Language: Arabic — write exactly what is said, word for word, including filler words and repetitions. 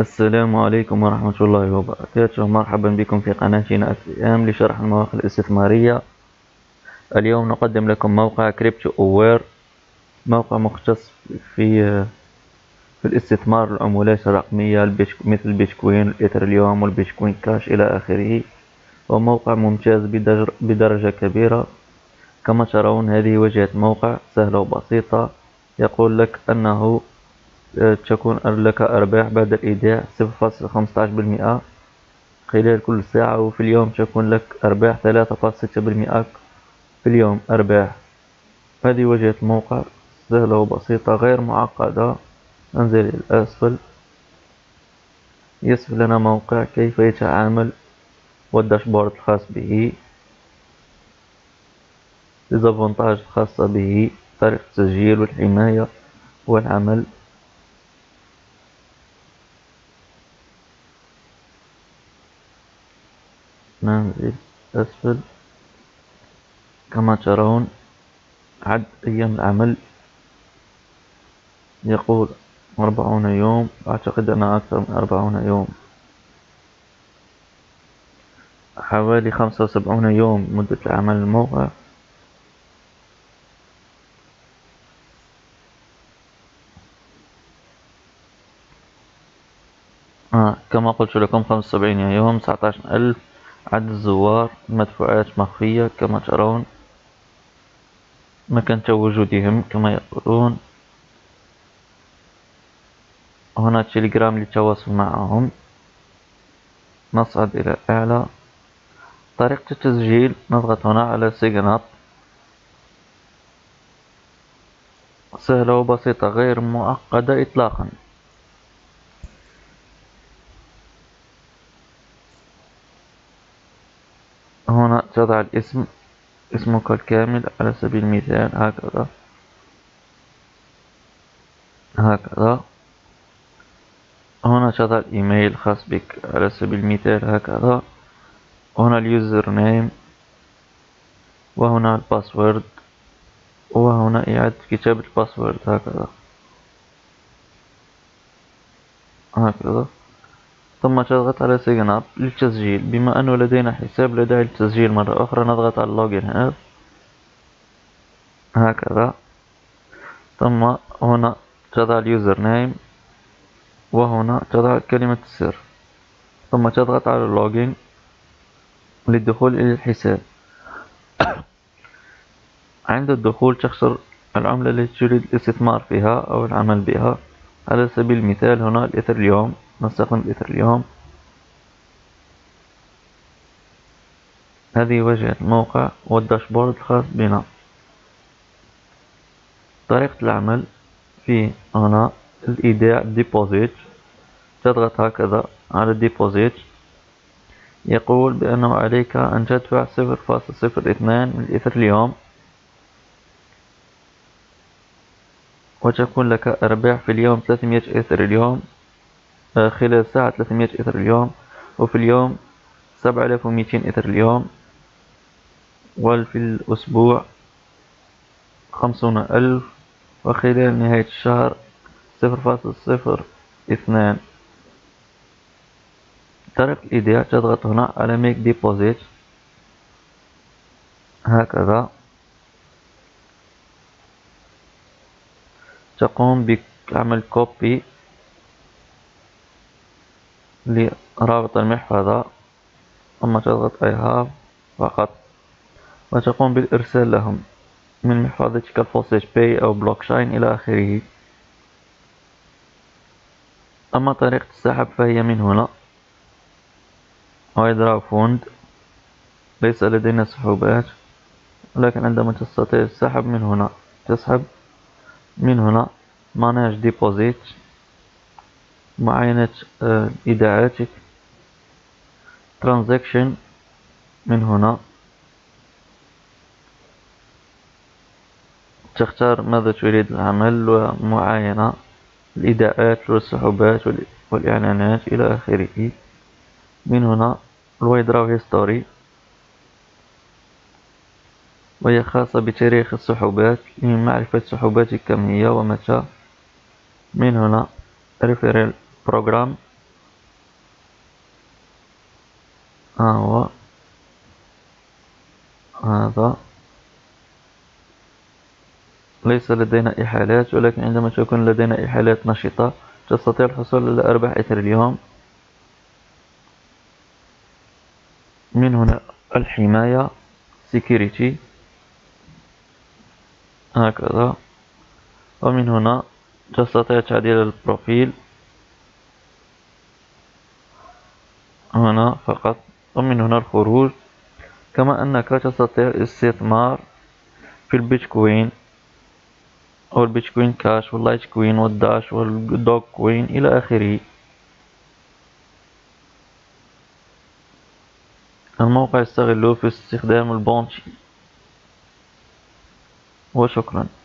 السلام عليكم ورحمة الله وبركاته. مرحبا بكم في قناتنا أفلام لشرح المواقع الاستثمارية. اليوم نقدم لكم موقع كريبتو أوير، موقع مختص في في الاستثمار العملات الرقمية مثل البيتكوين، الإيثريوم والبيتكوين كاش إلى آخره. وموقع ممتاز بدرجة كبيرة. كما ترون هذه واجهة موقع سهلة وبسيطة. يقول لك أنه تكون لك أرباح بعد الإيداع صفر فاصلة خمسة عشر بالمئة خلال كل ساعة، وفي اليوم تكون لك أرباح ثلاثة فاصلة ستة بالمئة في اليوم أرباح. هذه واجهة الموقع سهلة وبسيطة غير معقدة. انزل إلى الأسفل، يصف لنا موقع كيف يتعامل والداشبورد الخاص به، الديزافونتاج الخاصة به، طريقة التسجيل والحماية والعمل. ننزل أسفل. كما ترون عد أيام العمل، يقول أربعون يوم، أعتقد أنها أكثر من أربعون يوم، حوالي خمسة وسبعون يوم مدة العمل الموقع. آه كما قلت لكم خمسة وسبعين يوم، تسعة عشر ألف عدد الزوار، مدفوعات مخفية كما ترون، مكان تواجدهم كما يقولون. هنا تليجرام للتواصل معهم. نصعد إلى أعلى. طريقة التسجيل، نضغط هنا على سيجن اب، سهلة وبسيطة غير معقدة إطلاقا. هنا تضع الاسم، اسمك الكامل على سبيل المثال هكذا هكذا. هنا تضع الإيميل الخاص بك على سبيل المثال هكذا. هنا اليوزر نيم، وهنا الباسورد، وهنا إعادة كتابة الباسورد هكذا هكذا. ثم تضغط على سيجن اب للتسجيل. بما أنه لدينا حساب لا داعي للتسجيل مرة أخرى، نضغط على لوجين هنا هكذا. ثم هنا تضع اليوزر نيم، وهنا تضع كلمة السر، ثم تضغط على لوجين للدخول إلى الحساب. عند الدخول تختار العملة التي تريد الاستثمار فيها أو العمل بها. على سبيل المثال هنا الإيثريوم، نستخدم الإيثريوم. هذه واجهة الموقع والداشبورد الخاص بنا. طريقة العمل، في هنا الإيداع ديبوزيت، تضغط هكذا على الديبوزيت. يقول بأنه عليك أن تدفع صفر فاصلة صفر اثنان من الإيثريوم، وتكون لك أرباح في اليوم ثلاثمائة إيثريوم، خلال ساعة ثلاثمائة إيثريوم، وفي اليوم سبعة آلاف ومئتين إيثريوم، وفي الأسبوع خمسون ألف، وخلال نهاية الشهر صفر فاصلة صفر اثنان. طريقة الإيداع، تضغط هنا على ميك ديبوزيت هكذا. تقوم بعمل كوبي لرابط المحفظة، ثم تضغط I have فقط، وتقوم بالإرسال لهم من محفظتك الفوسيج باي أو بلوكشين إلى آخره. أما طريقة السحب فهي من هنا، ويدراو فوند. ليس لدينا سحوبات، ولكن عندما تستطيع السحب من هنا تسحب من هنا. ماناج ديبوزيت، معاينة إيداعاتك. ترانزاكشن من هنا، تختار ماذا تريد العمل، ومعاينة الإيداعات والسحوبات والإعلانات إلى آخره. من هنا الويدراو هيستوري، وهي خاصة بتاريخ السحوبات لمعرفة سحوباتك كم هي ومتى. من هنا ريفيرال بروجرام، ها هو هذا. ليس لدينا إحالات، ولكن عندما تكون لدينا إحالات نشطة تستطيع الحصول على أرباح إثر اليوم. من هنا الحماية security هكذا، ومن هنا تستطيع تعديل البروفيل هنا فقط، ومن هنا الخروج. كما أنك تستطيع الاستثمار في البيتكوين أو البيتكوين كاش واللايت كوين والداش والدوغ كوين إلى آخره. الموقع يستغل في استخدام البونتي. وشكرا.